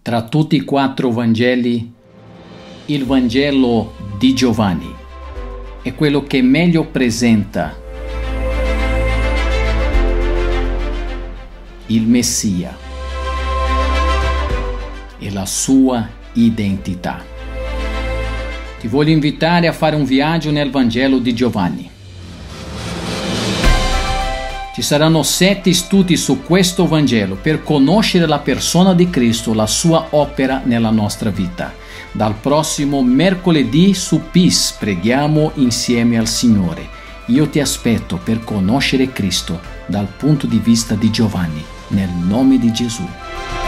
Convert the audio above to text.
Tra tutti i 4 Vangeli, il Vangelo di Giovanni è quello che meglio presenta il Messia e la sua identità. Ti voglio invitare a fare un viaggio nel Vangelo di Giovanni. Ci saranno 7 studi su questo Vangelo per conoscere la persona di Cristo, la sua opera nella nostra vita. Dal prossimo mercoledì su PIS preghiamo insieme al Signore. Io ti aspetto per conoscere Cristo dal punto di vista di Giovanni, nel nome di Gesù.